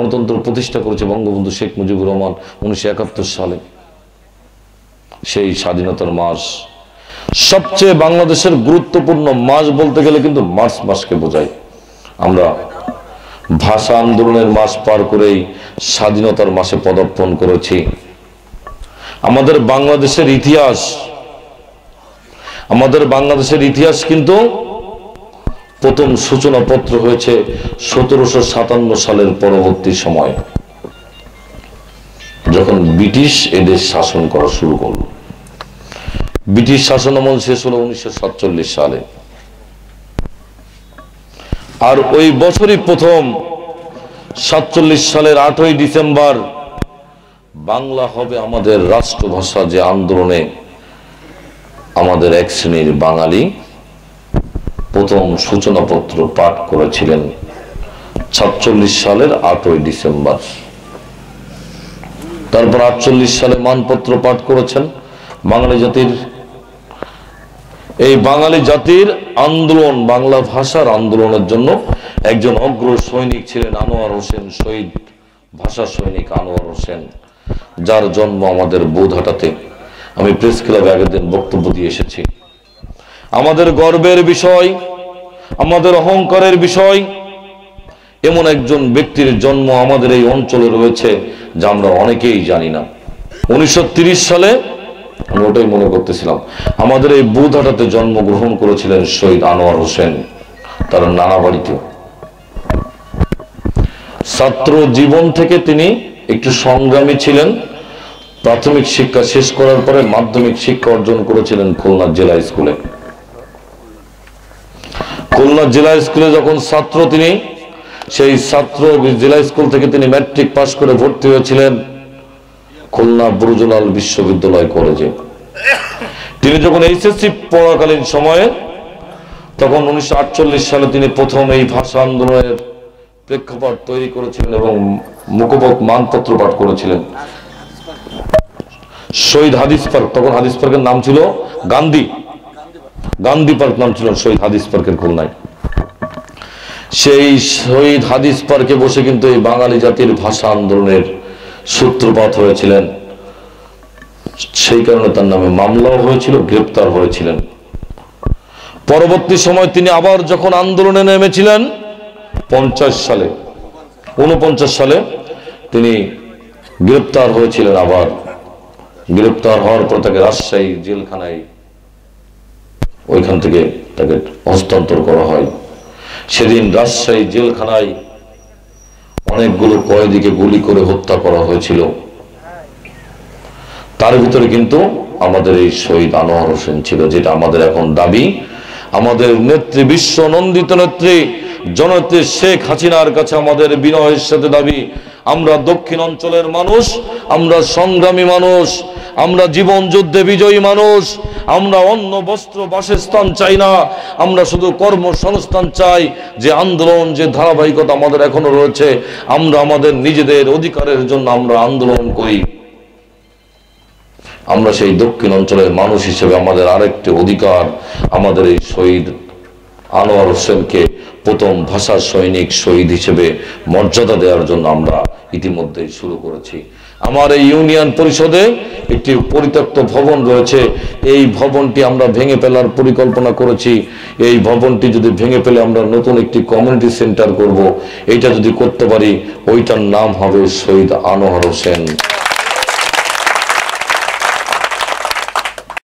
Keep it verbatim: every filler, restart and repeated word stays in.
গণতন্ত্র প্রতিষ্ঠা করেছে বঙ্গবন্ধু শেখ মুজিবুর রহমান উনিশশো একাত্তর সালে। সেই স্বাধীনতার মাস, সবচেয়ে বাংলাদেশের গুরুত্বপূর্ণ মাস বলতে গেলে কিন্তু মার্চ মাসকে বোঝায়। আমরা ভাষা আন্দোলনের মাস পার করেই স্বাধীনতার মাসে পদার্পণ করেছি। আমাদের বাংলাদেশের ইতিহাস আমাদের বাংলাদেশের ইতিহাস কিন্তু প্রথম সূচনা পত্র হয়েছে সতেরোশো সাতান্ন সালের পরবর্তী সময়, যখন ব্রিটিশ এদেশ শাসন করা শুরু করল। ব্রিটিশ শাসন আমল শেষ হলো উনিশশো সাতচল্লিশ সালে। আর ওই বছরই প্রথম সাতচল্লিশ সালের আটই ডিসেম্বর বাংলা হবে আমাদের রাষ্ট্রভাষা, যে আন্দোলনে আমাদের এক শ্রেণীর বাঙালি প্রথম সূচনাপত্র পাঠ করেছিলেন সাতচল্লিশ সালের আটই ডিসেম্বর। তারপর আটচল্লিশ সালে মানপত্র পাঠ করেছেন বাঙালি জাতির। এই বাঙালি জাতির আন্দোলন, বাংলা ভাষার আন্দোলনের জন্য একজন অগ্র সৈনিক ছিলেন আনোয়ার হোসেন, শহীদ ভাষা সৈনিক আনোয়ার হোসেন, যার জন্ম আমাদের বৌধাটাতে। আমি প্রেস ক্লাবে আগের দিন বক্তব্য দিয়ে এসেছি। আমাদের গর্বের বিষয়, আমাদের অহংকারের বিষয়, এমন একজন ব্যক্তির জন্ম আমাদের এই অঞ্চলে রয়েছে যা আমরা অনেকেই জানি না। উনিশশো তিরিশ সালে আমি ওটাই মনে করতেছিলাম, আমাদের এই বৌধাটাতে জন্মগ্রহণ করেছিলেন শহীদ আনোয়ার হোসেন, তার নানা বাড়িতে। ছাত্র জীবন থেকে তিনি একটু সংগ্রামী ছিলেন। প্রাথমিক শিক্ষা শেষ করার পরে মাধ্যমিক শিক্ষা অর্জন করেছিলেন খুলনা জেলা স্কুলে। খুলনা জেলা স্কুলে যখন ছাত্র তিনি, সেই ছাত্র জেলা স্কুল থেকে তিনি ম্যাট্রিক পাস করে ভর্তি হয়েছিলেন খুলনা বুরুজলাল বিশ্ববিদ্যালয় কলেজে। তিনি যখন এইচএসসি পড়াকালীন সময়ে, তখন উনিশশো আটচল্লিশ সালে তিনি প্রথম এই ভাষা আন্দোলনের প্রেক্ষাপট তৈরি করেছিলেন এবং মুখপথ মানপত্র পাঠ করেছিলেন। শহীদ হাদিস পার্ক, তখন হাদিস পার্কের নাম ছিল গান্ধী গান্ধী পার্ক নাম ছিল শহীদ হাদিস পার্কের খুলনায়। সেই শহীদ হাদিস পার্কে বসে কিন্তু এই বাঙালি জাতির ভাষা আন্দোলনের সূত্রপাত হয়েছিলেন। সেই কারণে তার নামে মামলাও হয়েছিল, গ্রেপ্তার হয়েছিলেন। পরবর্তী সময় তিনি আবার যখন আন্দোলনে নেমেছিলেন পঞ্চাশ সালে উনপঞ্চাশ সালে তিনি গ্রেপ্তার হয়েছিলেন। আবার গ্রেপ্তার হওয়ার পর তাকে রাজশাহী জেলখানায়, ওইখান থেকে তাকে হস্তান্তর করা হয়। সেদিন রাজশাহী জেলখানায় অনেকগুলো কয়েদিকে গুলি করে হত্যা করা হয়েছিল। তার ভিতরে কিন্তু আমাদের এই শহীদ আনোয়ার হোসেন ছিল, যেটা আমাদের এখন দাবি। আমাদের নেত্রী, বিশ্ব নন্দিত নেত্রী জননেত্রী শেখ হাসিনার কাছে আমাদের বিনয়ের সাথে দাবি, আমরা দক্ষিণ অঞ্চলের মানুষ, আমরা সংগ্রামী মানুষ, আমরা জীবন যুদ্ধে বিজয়ী মানুষ। আমরা অন্ন বস্ত্র বাসস্থান চাই না, আমরা শুধু কর্মসংস্থান চাই। যে আন্দোলন, যে ধারাবাহিকতা আমাদের এখনো রয়েছে, আমরা আমাদের নিজেদের অধিকারের জন্য আমরা আন্দোলন করি। আমরা সেই দক্ষিণ অঞ্চলের মানুষ হিসেবে আমাদের আরেকটি অধিকার, আমাদের এই শহীদ আনোয়ার হোসেনকে প্রথম ভাষা সৈনিক শহীদ হিসেবে মর্যাদা দেওয়ার জন্য আমরা ইতিমধ্যেই শুরু করেছি। আমার এই ইউনিয়ন পরিষদে একটি পরিত্যক্ত ভবন রয়েছে, এই ভবনটি আমরা ভেঙে ফেলার পরিকল্পনা করেছি। এই ভবনটি যদি ভেঙে ফেলে আমরা নতুন একটি কমিউনিটি সেন্টার করব। এইটা যদি করতে পারি, ওইটার নাম হবে শহীদ আনোয়ার হোসেন